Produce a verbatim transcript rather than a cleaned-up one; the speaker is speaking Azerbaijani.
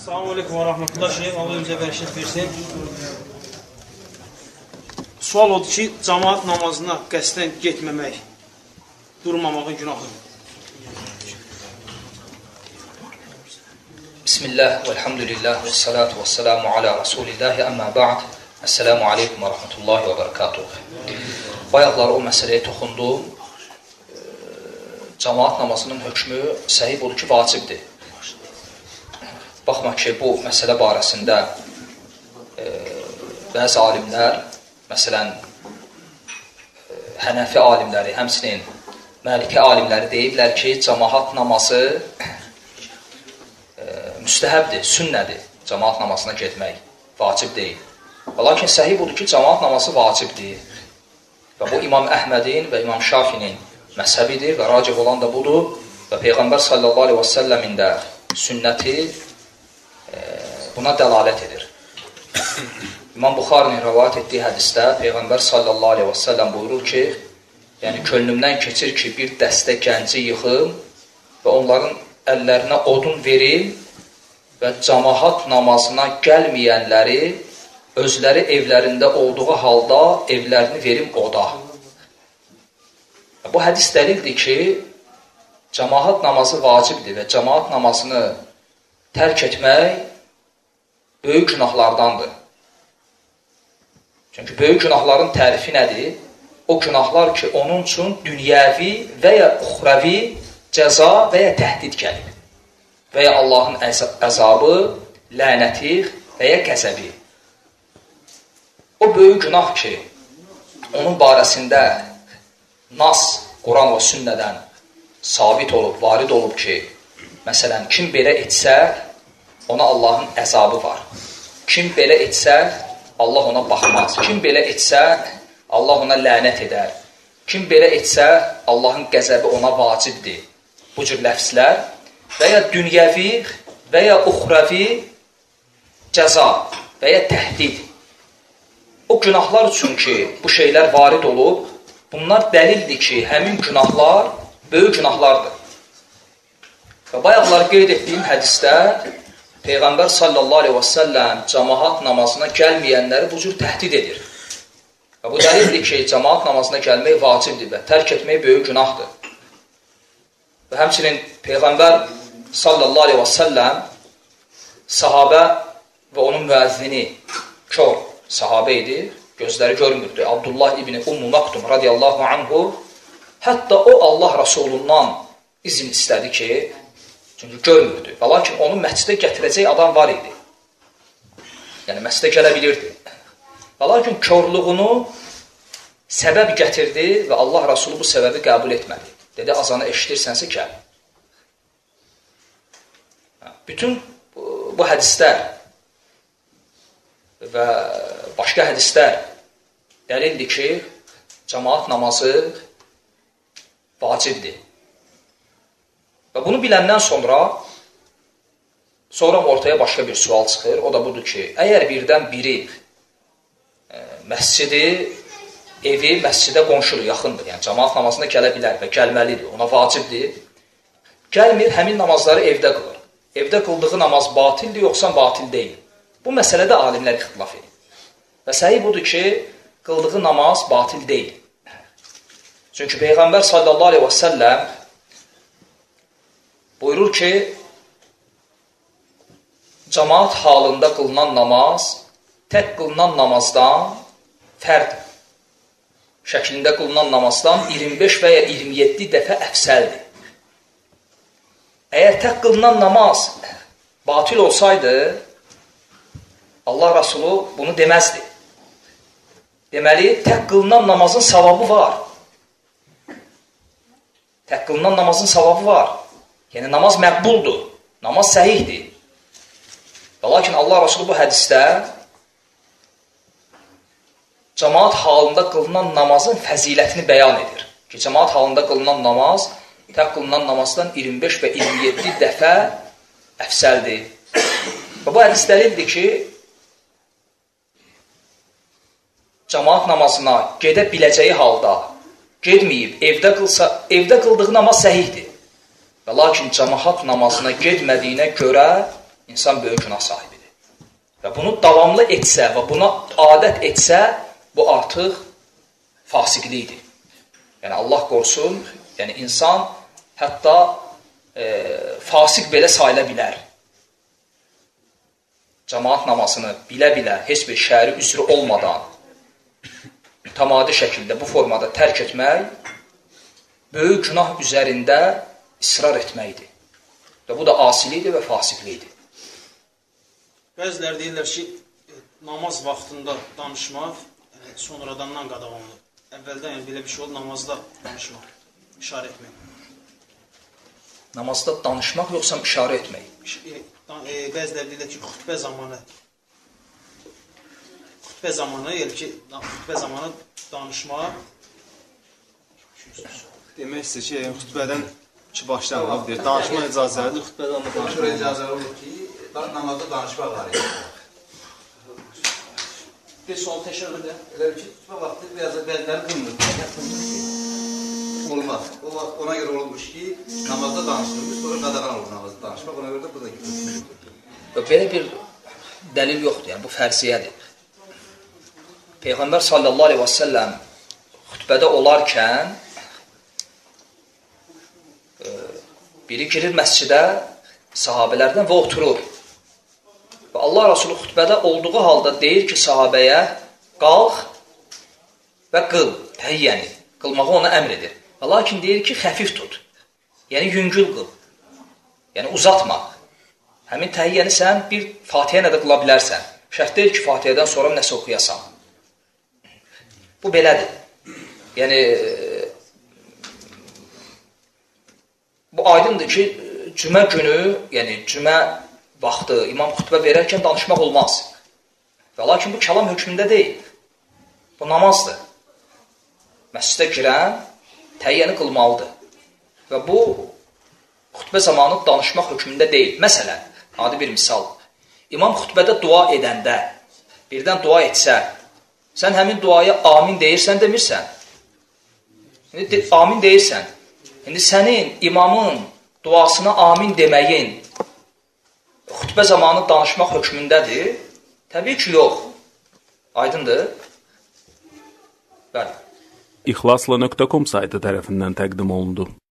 Selamun Aleyküm ve Rahmetullah Şeyh. Allah bizə bərəkət versin. Sual odur ki, cemaat namazına qəsdən getməmək, durmamağın günahıdır. Bismillah, velhamdülillah, və salatu və selamu ala Rasulillahi, əmmə ba'd. Esselamu aleykum və rahmetullahi və barakatuh. Bayaqlar o məsələyə toxundum. Cemaat namazının hökmü səhih odur ki, vacibdir. Baxma ki, bu məsələ barəsində e, bəzi alimlər, məsələn, e, Hənəfi alimləri, həmsinin Məliki alimləri deyiblər ki, cemaat namazı e, müstəhəbdir, sünnədir, cemaat namazına getmək, vacib deyil. Lakin səhih budur ki, cemaat namazı vacibdir. Və bu İmam Əhmədin və İmam Şafinin məzhəbidir və racih olan da budur. Və Peyğəmbər sallallahu aleyhi və səlləmin də sünnəti buna dəlalət edir. İmam Buxarinin rəvayət etdiyi hədisdə Peyğəmbər sallallahu aleyhi və səlləm buyurur ki, yəni könlümdən keçir ki, bir dəstə gənci yığım və onların əllərinə odun verim və cemaat namazına gəlməyənləri özləri evlərində olduğu halda evlərini verim oda. Bu hədis dəlildir ki, cemaat namazı vacibdir və cemaat namazını tərk etmək böyük günahlardandır. Çünki böyük günahların tərifi nədir? O günahlar ki, onun üçün dünyəvi və ya uxravi cəza və ya təhdid gəlib. Və ya Allahın əzabı, lənəti və ya qəzəbi. O böyük günah ki, onun barəsində nas, Quran və sünnədən sabit olub, varid olub ki, məsələn, kim belə etsə, ona Allahın əzabı var. Kim belə etsə, Allah ona baxmaz. Kim belə etsə, Allah ona lənət edər. Kim belə etsə, Allahın qəzəbi ona vacibdir. Bu cür ləfslər və ya dünyəvi və ya uxravi cəza və ya təhdid. O günahlar üçün ki, bu şeylər varid olub, bunlar dəlildir ki, həmin günahlar böyük günahlardır. Və bayaqlar qeyd etdiyim hədisdə Peyğəmbər sallallahu aleyhi və səlləm cemaat namazına gəlməyənləri bu cür təhdid edir. Və bu dəlildir ki, cemaat namazına gəlmək vacibdir və tərk etmək böyük günahdır. Və həmçinin Peyğəmbər sallallahu aleyhi və səlləm sahabə və onun müəzzini kör sahabə idi, gözləri görmürdü. Abdullah ibn Ummu Maktum radiyallahu anhu hətta o Allah Rasulundan izin istədi ki, çünki görmürdü. Və lakin onu məscidə gətirəcək adam var idi. Yəni, məscidə gələ bilirdi. Və lakin körlüğünü səbəb gətirdi və Allah Rasulü bu səbəbi qəbul etmədi. Dedi, azanı eşitirsənsə gəl. Bütün bu hədislər və başqa hədislər dəlildir ki, cemaat namazı vacibdir. Və bunu biləndən sonra, sonra ortaya başqa bir sual çıxır. O da budur ki, əgər birdən biri e, məscidi, evi məscidə qonşudur, yaxındır, yəni cemaat namazına gələ bilər və gəlməlidir, ona vacibdir. Gəlmir, həmin namazları evdə qılır. Evdə qıldığı namaz batildir, yoxsa batil deyil. Bu məsələdə alimlər ixtilaf edir. Və səhih budur ki, qıldığı namaz batil deyil. Çünki Peyğəmbər sallallahu aleyhi və səlləm buyurur ki, cemaat halında qılınan namaz tək qılınan namazdan fərd şəklində qılınan namazdan iyirmi beş və ya iyirmi yeddi dəfə əfsəldir. Əgər tək qılınan namaz batil olsaydı, Allah Rasulü bunu deməzdi. Deməli, tək qılınan namazın savabı var. Tək qılınan namazın savabı var. Yəni, namaz məqbuldur, namaz səhihdir. Və lakin Allah Rasulü bu hədisdə cemaat halında qılınan namazın fəzilətini bəyan edir. Ki, cemaat halında qılınan namaz tək qılınan namazdan iyirmi beş və iyirmi yeddi dəfə əfsəldir. Və bu hədis dəlildir ki, cemaat namazına gedə biləcəyi halda gedməyib, evdə qılsa, evdə qıldığı namaz səhihdir. Və lakin cemaat namazına getmədiyinə görə insan böyük günah sahibidir. Və bunu davamlı etsə və buna adət etsə, bu artıq fasiqlikdir. Yəni Allah qorusun, yəni insan hətta e, fasiq belə sayıla bilər. Cəmaat namazını bilə-bilə, heç bir şəri üzrü olmadan mütəmadi şəkildə bu formada tərk etmək, böyük günah üzərində israr etməkdir. Və bu da asilikdir və fasiqlikdir. Bəziləri deyirlər ki, namaz vaxtında danışmaq yəni, sonradandan qadağandır. Əvvəldən yəni, belə bir şey oldu, namazda danışmaq, işarə etmək. Namazda danışmaq yoxsa işarə etmək? E, bəziləri deyirlər ki, xütbə zamanı, xütbə zamanı, yəni ki, xütbə zamanı danışmaq. Demək istəyir ki, yəni, xütbədən ki, başlamaq deyir, danışmaq icazəlidir, xütbədən amma danışmaq icazəli olur ki, namazda danışmaq var. Bir sual təkrar edə. Elə ki, xütbə vaxtı biraz da bəziləri qılmır. Olmaz. Ona görə olmuş ki, namazda danışdırmış, sonra qadağan olur namazda danışmaq. Ona görə də bu da gidilir. Belə bir dəlil yoxdur, yəni bu fərziyyədir. Peyğəmbər sallallahu aleyhi və səlləm xütbədə olarkən biri girir məscidə sahabələrdən və oturur. Və Allah Rasulü xütbədə olduğu halda deyir ki, sahabəyə qalx və qıl, təhiyyəni, qılmağı ona əmr edir. Və lakin deyir ki, xəfif tut, yəni yüngül qıl, yəni uzatma. Həmin təhiyyəni sən bir Fatihə ilə də qıla bilərsən. Şərt deyil ki, Fatihədən sonra nəsə oxuyasan. Bu belədir. Yəni, bu aydındır ki, cümə günü, yəni cümə vaxtı, imam xütbə verərkən danışmaq olmaz. Və lakin bu kəlam hökmündə deyil. Bu namazdır. Məscidə girən təhiyyəni qılmalıdır. Və bu, xütbə zamanı danışmaq hökmündə deyil. Məsələn, adi bir misal, imam xütbədə dua edəndə, birdən dua etsə, sən həmin duaya amin deyirsən, demirsən. İndi amin deyirsən. İndi sənin imamın duasına amin deməyin xütbə zamanı danışmaq hökmündədir? Təbii ki, yox. Aydındır? Bəli. İxlasla nöqtə com saytı tərəfindən təqdim olundu.